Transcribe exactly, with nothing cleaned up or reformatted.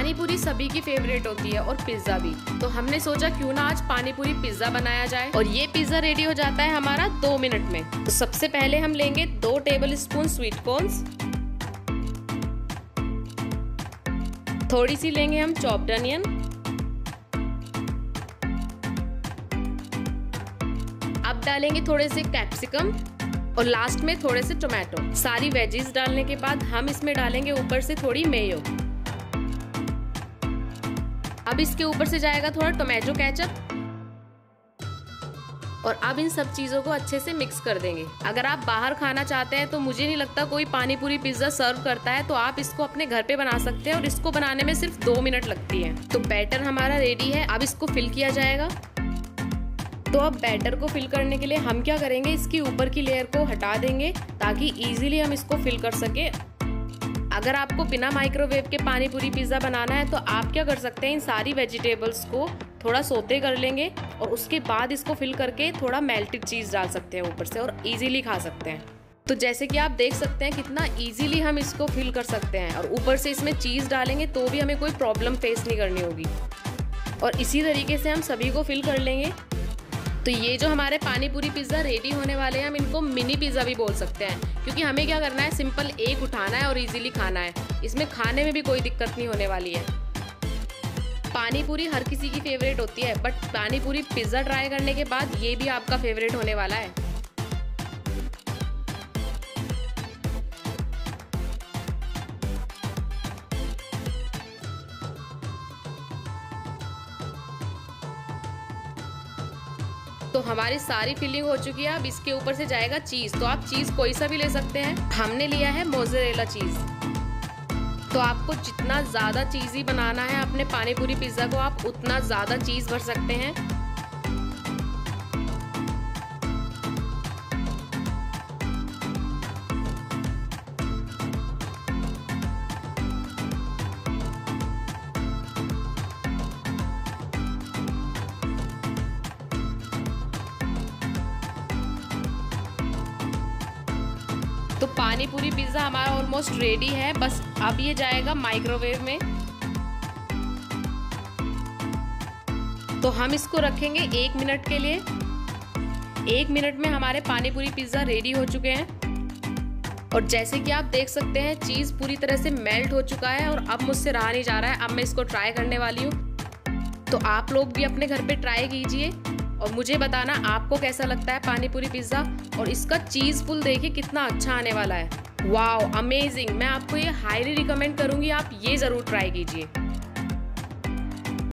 पानी पूरी सभी की फेवरेट होती है और पिज्जा भी, तो हमने सोचा क्यों ना आज पानी पूरी पिज्जा बनाया जाए। और ये पिज्जा रेडी हो जाता है हमारा दो मिनट में। तो सबसे पहले हम लेंगे दो टेबल स्पून स्वीट कॉर्न्स, थोड़ी सी लेंगे हम चॉप्ड अनियन, अब डालेंगे थोड़े से कैप्सिकम और लास्ट में थोड़े से टोमेटो। सारी वेजीज डालने के बाद हम इसमें डालेंगे ऊपर से थोड़ी मेयो। अब इसके ऊपर से जाएगा थोड़ा टोमेटो केचप और अब इन सब चीजों को अच्छे से मिक्स कर देंगे। अगर आप बाहर खाना चाहते हैं तो मुझे नहीं लगता कोई पानी पूरी पिज्जा सर्व करता है, तो आप इसको अपने घर पे बना सकते हैं और इसको बनाने में सिर्फ दो मिनट लगती है। तो बैटर हमारा रेडी है, अब इसको फिल किया जाएगा। तो अब बैटर को फिल करने के लिए हम क्या करेंगे, इसकी ऊपर की लेयर को हटा देंगे ताकि इजीली हम इसको फिल कर सके। अगर आपको बिना माइक्रोवेव के पानी पूरी पिज्जा बनाना है तो आप क्या कर सकते हैं, इन सारी वेजिटेबल्स को थोड़ा सोते कर लेंगे और उसके बाद इसको फिल करके थोड़ा मेल्टेड चीज डाल सकते हैं ऊपर से और इजीली खा सकते हैं। तो जैसे कि आप देख सकते हैं कितना इजीली हम इसको फिल कर सकते हैं और ऊपर से इसमें चीज डालेंगे तो भी हमें कोई प्रॉब्लम फेस नहीं करनी होगी। और इसी तरीके से हम सभी को फिल कर लेंगे। तो ये जो हमारे पानी पूरी पिज्ज़ा रेडी होने वाले हैं, हम इनको मिनी पिज़्ज़ा भी बोल सकते हैं, क्योंकि हमें क्या करना है, सिंपल एक उठाना है और इजीली खाना है। इसमें खाने में भी कोई दिक्कत नहीं होने वाली है। पानी पूरी हर किसी की फेवरेट होती है, बट पानी पूरी पिज़्ज़ा ट्राई करने के बाद ये भी आपका फेवरेट होने वाला है। तो हमारी सारी फिलिंग हो चुकी है। अब इसके ऊपर से जाएगा चीज, तो आप चीज कोई सा भी ले सकते हैं। हमने लिया है मोज़रेला चीज। तो आपको जितना ज्यादा चीजी बनाना है अपने पानी पूरी पिज्जा को, आप उतना ज्यादा चीज भर सकते हैं। तो पानी पूरी पिज्ज़ा हमारा ऑलमोस्ट रेडी है, बस अब ये जाएगा माइक्रोवेव में। तो हम इसको रखेंगे एक मिनट के लिए। एक मिनट में हमारे पानी पूरी पिज्ज़ा रेडी हो चुके हैं और जैसे कि आप देख सकते हैं चीज़ पूरी तरह से मेल्ट हो चुका है और अब मुझसे रहा नहीं जा रहा है। अब मैं इसको ट्राई करने वाली हूँ। तो आप लोग भी अपने घर पे ट्राई कीजिए और मुझे बताना आपको कैसा लगता है पानी पूरी पिज्ज़ा। और इसका चीज़ पुल देखिए कितना अच्छा आने वाला है। Wow, amazing. मैं आपको ये हाईली रिकमेंड करूँगी, आप ये ज़रूर ट्राई कीजिए।